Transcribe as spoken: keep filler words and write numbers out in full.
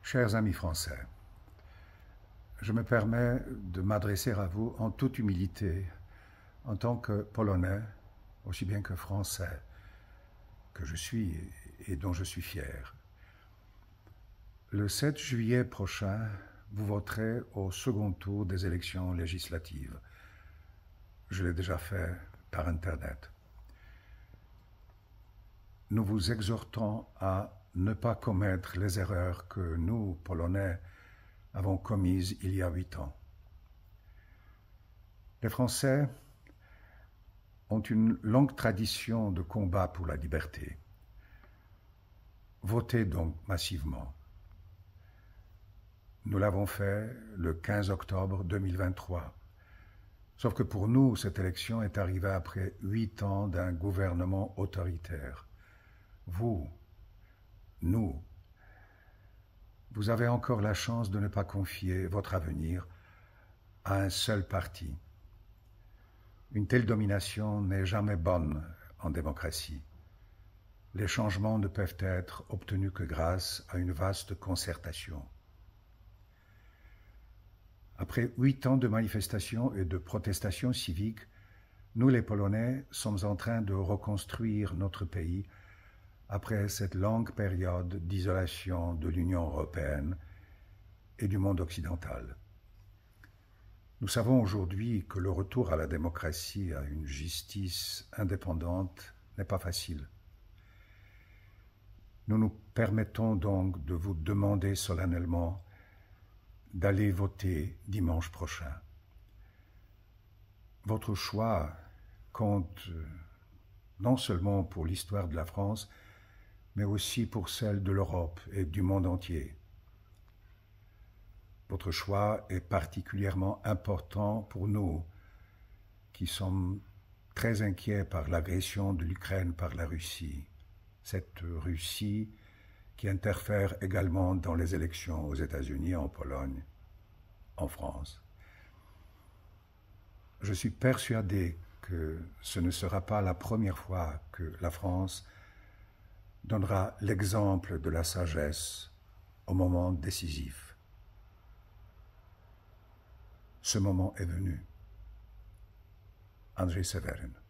Chers amis français, je me permets de m'adresser à vous en toute humilité, en tant que Polonais, aussi bien que Français, que je suis et dont je suis fier. Le sept juillet prochain, vous voterez au second tour des élections législatives. Je l'ai déjà fait par Internet. Nous vous exhortons à ne pas commettre les erreurs que nous, Polonais, avons commises il y a huit ans. Les Français ont une longue tradition de combat pour la liberté. Votez donc massivement. Nous l'avons fait le quinze octobre deux mille vingt-trois. Sauf que pour nous, cette élection est arrivée après huit ans d'un gouvernement autoritaire. Vous, nous, vous avez encore la chance de ne pas confier votre avenir à un seul parti. Une telle domination n'est jamais bonne en démocratie. Les changements ne peuvent être obtenus que grâce à une vaste concertation. Après huit ans de manifestations et de protestations civiques, nous les Polonais sommes en train de reconstruire notre pays après cette longue période d'isolation de l'Union européenne et du monde occidental. Nous savons aujourd'hui que le retour à la démocratie, à une justice indépendante, n'est pas facile. Nous nous permettons donc de vous demander solennellement d'aller voter dimanche prochain. Votre choix compte non seulement pour l'histoire de la France, mais aussi pour celle de l'Europe et du monde entier. Votre choix est particulièrement important pour nous, qui sommes très inquiets par l'agression de l'Ukraine par la Russie. Cette Russie qui interfère également dans les élections aux États-Unis, en Pologne, en France. Je suis persuadé que ce ne sera pas la première fois que la France donnera l'exemple de la sagesse au moment décisif. Ce moment est venu. Andrzej Seweryn.